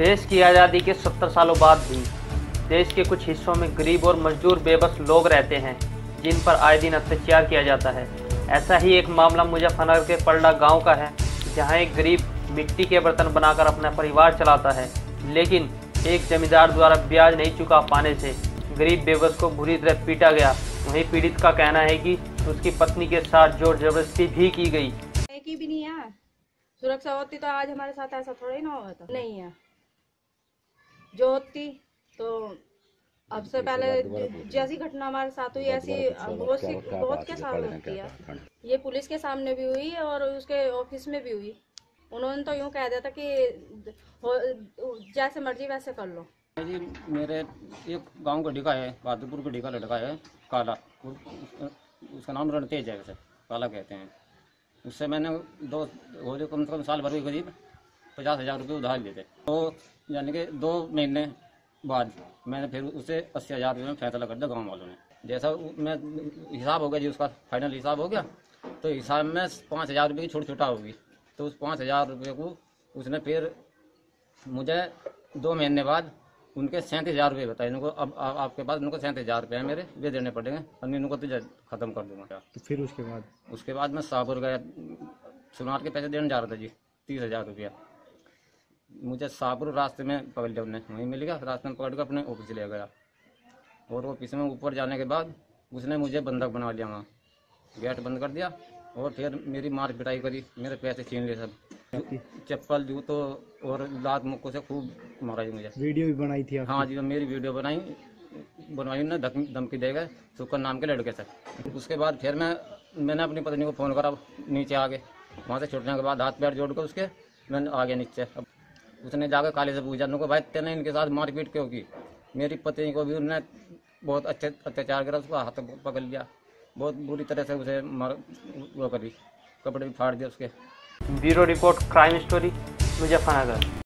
देश की आज़ादी के 70 सालों बाद भी देश के कुछ हिस्सों में गरीब और मजदूर बेबस लोग रहते हैं जिन पर आए दिन अत्याचार किया जाता है। ऐसा ही एक मामला मुजफ्फरनगर के पलड़ा गांव का है, जहां एक गरीब मिट्टी के बर्तन बनाकर अपना परिवार चलाता है, लेकिन एक जमींदार द्वारा ब्याज नहीं चुका पाने से गरीब बेबस को बुरी तरह पीटा गया। वहीं पीड़ित का कहना है कि उसकी पत्नी के साथ जोर जबरदस्ती भी की गई। की भी नहीं है, सुरक्षा होती तो आज हमारे साथ ऐसा थोड़ा ही ना होता। नहीं है, जो होती तो अब से पहले जैसी घटना हमारे साथ हुई ऐसी बहुत के साथ होती है। ये पुलिस के सामने भी हुई और उसके ऑफिस में भी हुई। उन्होंने तो यूँ कह दिया था कि जैसे मर्जी वैसे कर लो। जी मेरे एक गांव का ढिका है, बहादुरपुर का ढिका लड़का है, काला, उसका नाम रणतेज है, वैसे काला कहते हैं। उससे मैंने कम से कम साल भर के करीब 50,000 रुपये उधार लिए थे। तो यानी कि 2 महीने बाद मैंने फिर उसे 80,000 रुपये में फैसला कर दिया गाँव वालों ने। जैसा मैं हिसाब हो गया जी, उसका फाइनल हिसाब हो गया, तो हिसाब में 5,000 रुपये की छोटी छोटा होगी। तो उस 5,000 रुपये को उसने फिर मुझे 2 महीने बाद उनके 37,000 रुपये बताए। इनको अब आपके पास इनको 37,000 रुपये मेरे वे देने पड़ेंगे और इनको तुझे ख़त्म कर दूंगा। तो फिर उसके बाद मैं शाहपुर गया, सुनार के पैसे देने जा रहा था जी, 30,000 रुपया। मुझे शाहपुर रास्ते में पकड़ लिया उन्हें, वहीं मिल गया। रास्ते में पकड़ कर अपने ऑफिस ले गया और ऑफिस में ऊपर जाने के बाद उसने मुझे बंधक बना लिया, वहाँ गेट बंद कर दिया और फिर मेरी मार पिटाई करी, मेरे पैसे छीन लिए, सब चप्पल जूतो और लात मुक्कों से खूब मारा जी मुझे। वीडियो भी बनाई थी आपने? हाँ जी, मेरी वीडियो बनवाई उन्हें धमकी देगा सुकर नाम के लड़के से। उसके बाद फिर मैंने अपनी पत्नी को फ़ोन करा, नीचे आ गए। वहाँ से छुटने के बाद हाथ पैर जोड़कर उसके मैंने आ गया नीचे। अब उसने जाकर काले से पूछा, उनको भाई तेने इनके साथ मारपीट क्यों की? मेरी पत्नी को भी उन्होंने बहुत अच्छे अत्याचार करा, उसको हाथ पकड़ लिया, बहुत बुरी तरह से उसे वो करी, कपड़े भी फाड़ दिए उसके। Bureau report, crime story, Muzaffarnagar.